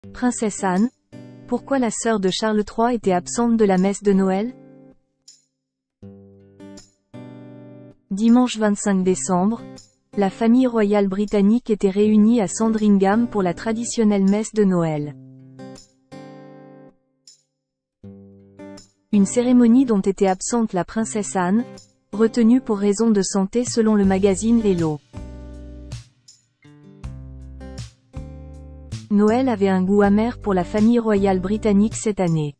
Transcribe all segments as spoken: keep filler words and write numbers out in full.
Princesse Anne, pourquoi la sœur de Charles trois était absente de la messe de Noël? Dimanche vingt-cinq décembre, la famille royale britannique était réunie à Sandringham pour la traditionnelle messe de Noël. Une cérémonie dont était absente la princesse Anne, retenue pour raison de santé selon le magazine Hello. Noël avait un goût amer pour la famille royale britannique cette année.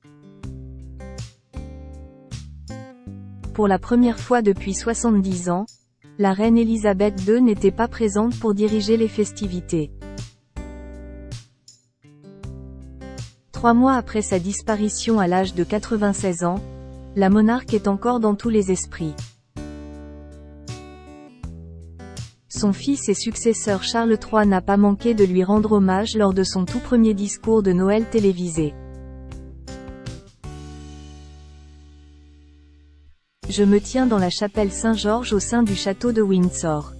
Pour la première fois depuis soixante-dix ans, la reine Elisabeth deux n'était pas présente pour diriger les festivités. Trois mois après sa disparition à l'âge de quatre-vingt-seize ans, la monarque est encore dans tous les esprits. Son fils et successeur Charles trois n'a pas manqué de lui rendre hommage lors de son tout premier discours de Noël télévisé. Je me tiens dans la chapelle Saint-Georges au sein du château de Windsor.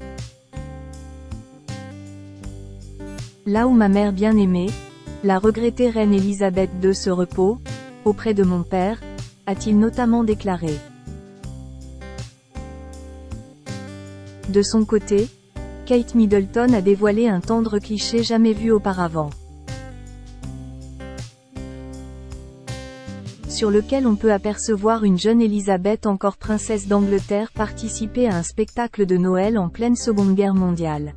Là où ma mère bien-aimée, la regrettée reine Elisabeth deux se repose, auprès de mon père, a-t-il notamment déclaré. De son côté, Kate Middleton a dévoilé un tendre cliché jamais vu auparavant, sur lequel on peut apercevoir une jeune Elisabeth encore princesse d'Angleterre participer à un spectacle de Noël en pleine Seconde Guerre mondiale.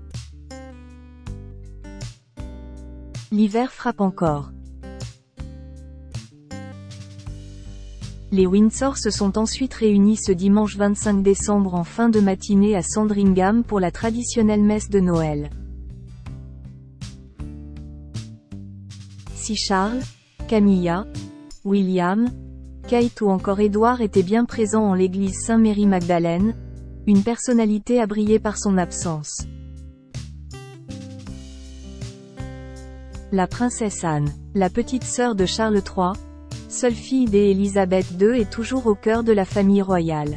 L'hiver frappe encore. Les Windsor se sont ensuite réunis ce dimanche vingt-cinq décembre en fin de matinée à Sandringham pour la traditionnelle messe de Noël. Si Charles, Camilla, William, Kate ou encore Édouard étaient bien présents en l'église Saint-Mary-Magdalène, une personnalité a brillé par son absence. La princesse Anne, la petite sœur de Charles trois, seule fille d'Élisabeth deux est toujours au cœur de la famille royale.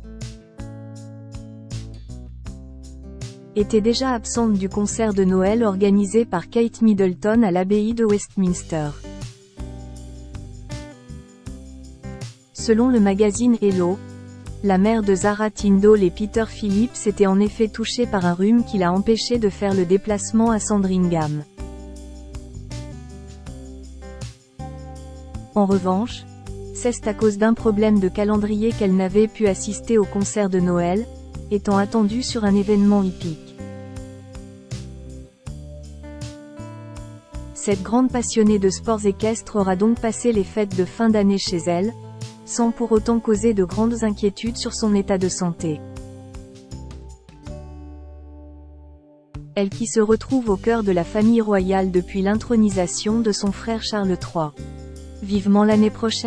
Était déjà absente du concert de Noël organisé par Kate Middleton à l'abbaye de Westminster. Selon le magazine Hello, la mère de Zara Tindall et Peter Phillips était en effet touchée par un rhume qui l'a empêchée de faire le déplacement à Sandringham. En revanche, c'est à cause d'un problème de calendrier qu'elle n'avait pu assister au concert de Noël, étant attendue sur un événement hippique. Cette grande passionnée de sports équestres aura donc passé les fêtes de fin d'année chez elle, sans pour autant causer de grandes inquiétudes sur son état de santé. Elle qui se retrouve au cœur de la famille royale depuis l'intronisation de son frère Charles trois. Vivement l'année prochaine ?